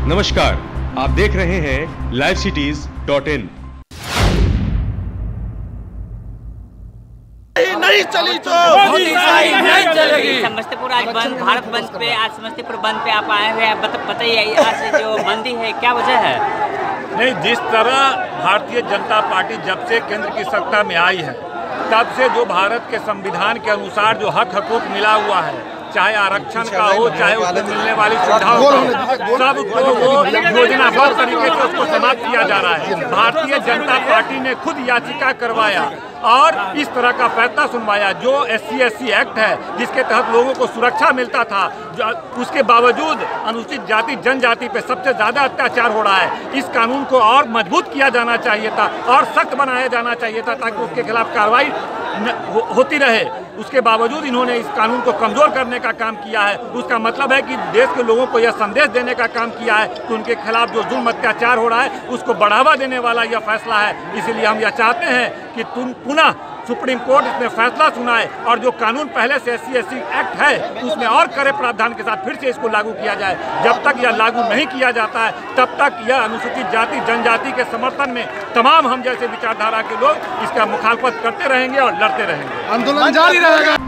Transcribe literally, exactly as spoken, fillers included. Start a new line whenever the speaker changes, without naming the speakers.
नमस्कार, आप देख रहे हैं लाइव सिटीज डॉट इन।
नहीं चली तो
नहीं चलेगी। समस्तीपुर आज बंद, भारत बंद पे, आज समस्तीपुर बंद पे आप आए हुए हैं, बताइए आज जो बंदी है क्या वजह है?
नहीं, जिस तरह भारतीय जनता पार्टी जब से केंद्र की सत्ता में आई है तब से जो भारत के संविधान के अनुसार जो हक हकूक मिला हुआ है, चाहे आरक्षण का हो, चाहे उसको मिलने वाली सुविधाओं का हो, सब को वो योजनाबद्ध तरीके से उसको समाप्त किया जा रहा है। भारतीय जनता पार्टी ने खुद याचिका करवाया और इस तरह का फैसला सुनवाया। जो S C S C act है जिसके तहत लोगों को सुरक्षा मिलता था, उसके बावजूद अनुसूचित जाति जनजाति पे सबसे ज़्यादा अत्याचार हो रहा है। इस कानून को और मजबूत किया जाना चाहिए था और सख्त बनाया जाना चाहिए था ताकि उसके खिलाफ कार्रवाई हो, होती रहे। उसके बावजूद इन्होंने इस कानून को कमज़ोर करने का काम किया है। उसका मतलब है कि देश के लोगों को यह संदेश देने का काम किया है कि उनके खिलाफ जो जुल्म अत्याचार हो रहा है उसको बढ़ावा देने वाला यह फैसला है। इसीलिए हम यह चाहते हैं कि तुम पुनः सुप्रीम कोर्ट इसमें फैसला सुनाए और जो कानून पहले से S C S C act है उसमें और कड़े प्रावधान के साथ फिर से इसको लागू किया जाए। जब तक यह लागू नहीं किया जाता है तब तक यह अनुसूचित जाति जनजाति के समर्थन में तमाम हम जैसे विचारधारा के लोग इसका मुखालफत करते रहेंगे और लड़ते रहेंगे।
आंदोलन जारी रहेगा।